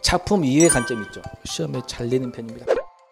작품 이외의 관점이 있죠. 시험에 잘 내는 편입니다.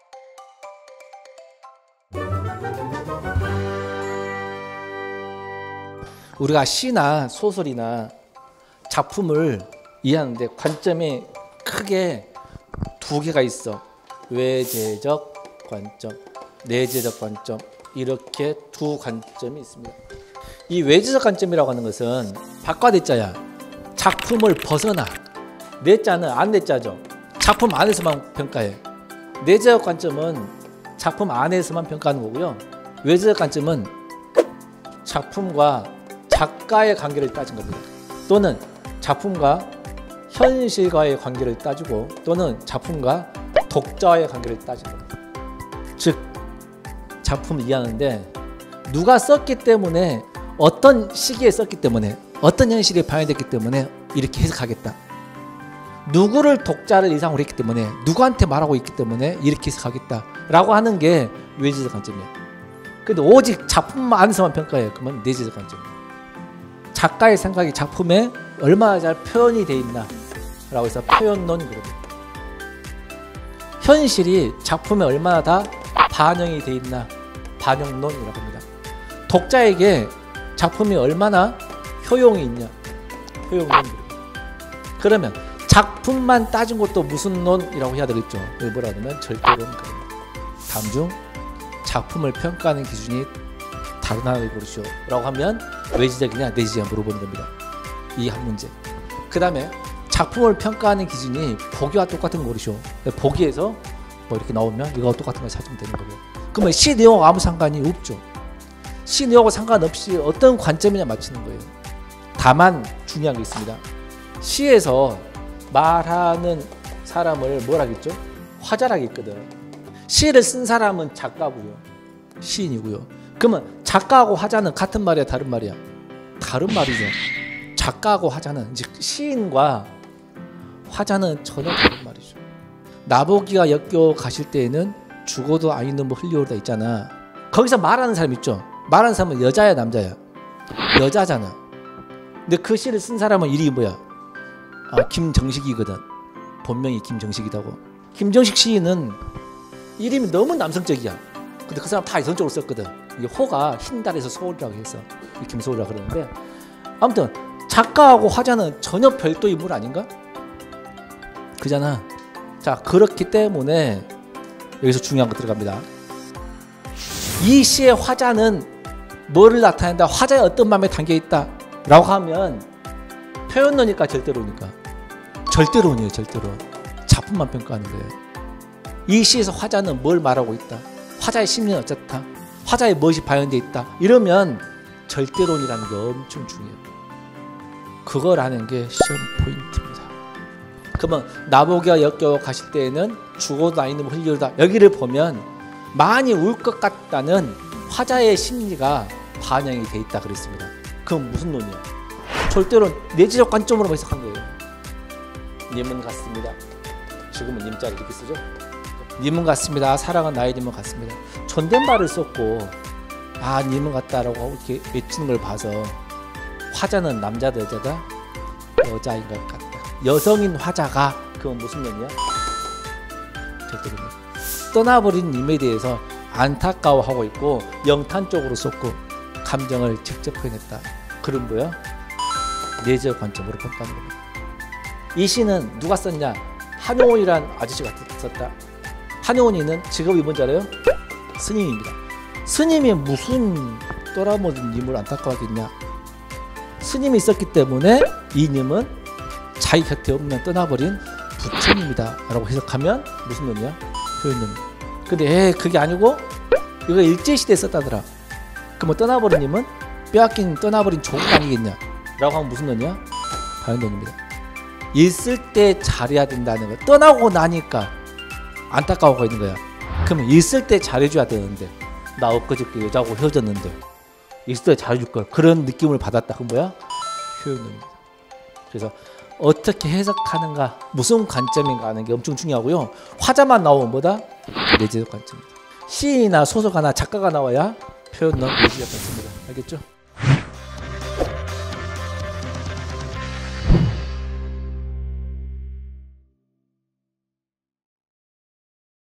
우리가 시나 소설이나 작품을 이해하는데 관점이 크게 두 개가 있어. 외재적 관점, 내재적 관점, 이렇게 두 관점이 있습니다. 이 외재적 관점이라고 하는 것은 박과 내자야. 작품을 벗어나. 내자는 안 내자죠. 작품 안에서만 평가해. 내재적 관점은 작품 안에서만 평가하는 거고요. 외재적 관점은 작품과 작가의 관계를 따진 겁니다. 또는 작품과 현실과의 관계를 따지고 또는 작품과 독자와의 관계를 따진 겁니다. 즉 작품을 이해하는데 누가 썼기 때문에 어떤 시기에 썼기 때문에 어떤 현실이 반영됐기 때문에 이렇게 해석하겠다. 누구를 독자를 이상으로 했기 때문에 누구한테 말하고 있기 때문에 이렇게 해석하겠다 라고 하는 게 외재적 관점이에요. 근데 오직 작품 안에서만 평가해요. 그러면 내재적 관점이에요. 작가의 생각이 작품에 얼마나 잘 표현이 돼 있나 라고 해서 표현론이거든요. 현실이 작품에 얼마나 다 반영이 돼 있나 반영론이라고 합니다. 독자에게 작품이 얼마나 효용이 있냐 효용론입니다. 그러면 작품만 따진 것도 무슨 논이라고 해야 되겠죠. 여기 뭐라 하면 절대론. 다음 중 작품을 평가하는 기준이 다른 하나를 고르시오 라고 하면 외재적이냐 내재적이냐 물어보는 겁니다. 이 한 문제. 그 다음에 작품을 평가하는 기준이 보기와 똑같은 거 고르시오. 보기에서 뭐 이렇게 나오면 이거 똑같은 거 찾으면 되는 거고요. 그러면 시 내용과 아무 상관이 없죠. 시 내용과 상관없이 어떤 관점이냐 맞추는 거예요. 다만 중요한 게 있습니다. 시에서 말하는 사람을 뭐라 하겠죠? 화자라고 했거든. 시를 쓴 사람은 작가고요. 시인이고요. 그러면 작가하고 화자는 같은 말이야 다른 말이야? 다른 말이죠. 작가하고 화자는 즉 시인과 화자는 전혀 다른 말이죠. 나보기가 역겨워 가실 때에는 죽어도 아이 눈물 흘려오다 있잖아. 거기서 말하는 사람 있죠. 말하는 사람은 여자야 남자야? 여자잖아. 근데 그 시를 쓴 사람은 이름이 뭐야? 김정식이거든. 본명이 김정식이라고. 김정식 시인은 이름이 너무 남성적이야. 근데 그 사람 다 이성적으로 썼거든. 이게 호가 흰달에서 소울이라고 해서 김소울이라고 그러는데 아무튼 작가하고 화자는 전혀 별도 인물 아닌가? 그잖아. 자 그렇기 때문에 여기서 중요한 거 들어갑니다. 이 시의 화자는 뭐를 나타낸다? 화자의 어떤 마음에 담겨있다 라고 하면 표현론이니까 절대론이니까 절대론이에요. 절대론. 작품만 평가하는 거예요. 이 시에서 화자는 뭘 말하고 있다? 화자의 심리는 어떻다? 화자의 무엇이 반영되어 있다? 이러면 절대론이라는 게 엄청 중요해요. 그거라는 게 시험 포인트입니다. 그러면 나보기가 역겨워 가실 때에는 죽어도 아이 눈물 흘리다 여기를 보면 많이 울 것 같다는 화자의 심리가 반영이 돼 있다 그랬습니다. 그건 무슨 논이야? 절대론 내재적 관점으로 해석한 거예요. 님은 같습니다. 지금은 님자를 이렇게 쓰죠. 님은 같습니다. 사랑은 나의 님은 같습니다. 존댓말을 썼고 님은 같다라고 이렇게 외치는 걸 봐서 화자는 남자다 여자다? 여자인 것 같다. 여성인 화자가 그건 무슨 면이야? 절대론이야. 떠나버린 님에 대해서 안타까워하고 있고 영탄 쪽으로 썼고 감정을 직접 표현했다. 그런 뭐야? 내재적 관점으로 평가하는 겁니다. 이 시는 누가 썼냐? 한용운이란 아저씨가 썼다. 한용운이는 직업이 뭔지 알아요? 스님입니다. 스님이 무슨 떠나버린 님을 안타까워하겠냐? 스님이 있었기 때문에 이 님은 자기 곁에 없는 떠나버린 부처님이다 라고 해석하면 무슨 논이야? 표현론. 근데 그게 아니고 이거 일제시대에 썼다더라. 그럼 떠나버린 님은 빼앗긴 떠나버린 조국 아니겠냐 라고 하면 무슨 논이야? 반영론입니다. 있을 때 잘해야 된다는 거. 떠나고 나니까 안타까워가 있는 거야. 그러면 있을 때 잘해줘야 되는데 나 엊그저께 여자하고 헤어졌는데 있을 때 잘해줄 걸 그런 느낌을 받았다. 그건 뭐야? 표현론입니다. 그래서 어떻게 해석하는가 무슨 관점인가 하는 게 엄청 중요하고요. 화자만 나오면 뭐다? 내재적 관점입니다. 시인이나 소설가나 작가가 나와야 표현론 내재적 관점입니다. 알겠죠?